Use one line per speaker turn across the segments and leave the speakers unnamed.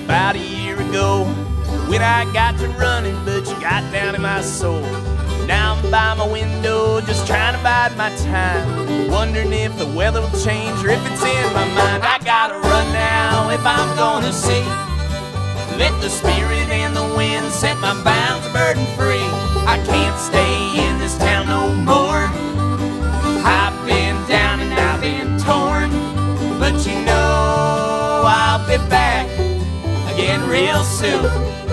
about a year ago when I got to running, but you got down in my soul. Now I'm by my window just trying to bide my time, wondering if the weather will change or if it's in my mind. I gotta run now if I'm gonna see. Let the spirit and the wind set my bounds burden free. I can't stay in this town no more. I've been down and I've been torn, but you know I'll be back again real soon.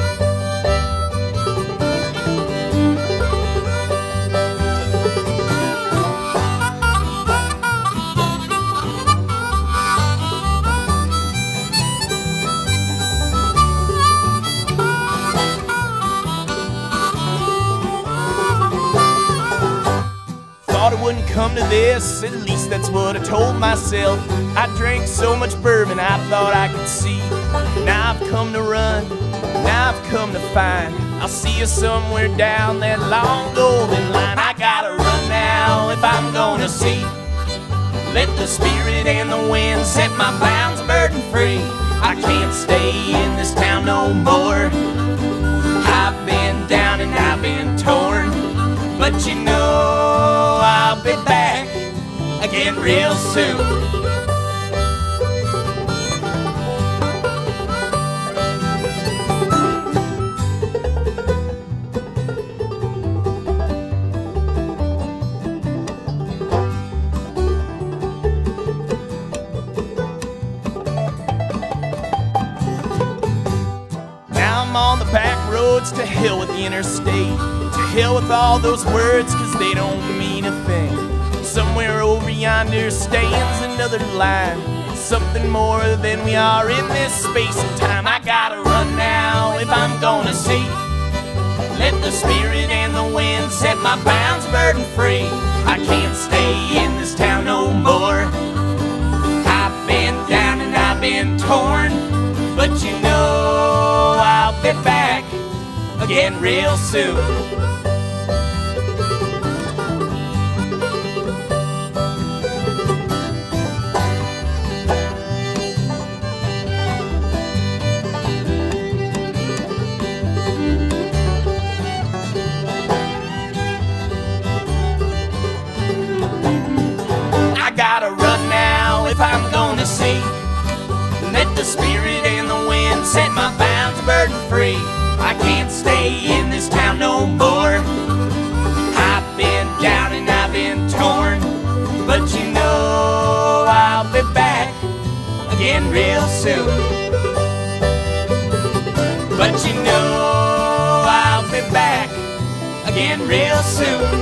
Thought it wouldn't come to this, at least that's what I told myself. I drank so much bourbon I thought I could see. Now I've come to run, now I've come to find I'll see you somewhere down that long golden line. I gotta run now if I'm gonna see. Let the spirit and the wind set my bounds burden free. I can't stay in this town no more. I've been down and I've been torn, but you know I'll be back again real soon. Now I'm on the back roads, to hell with the interstate. To hell with all those words, cause they don't mean a thing. Somewhere over yonder stands another line, something more than we are in this space and time. I gotta run now if I'm gonna see. Let the spirit and the wind set my bounds burden free. I can't stay in this town no more. I've been down and I've been torn, but you know I'll be back again real soon. I gotta run now if I'm gonna see. Let the spirit and the wind set my bounds burden free. I can't stay in this town no more. I've been down and I've been torn, but you know I'll be back again real soon. But you know I'll be back again real soon.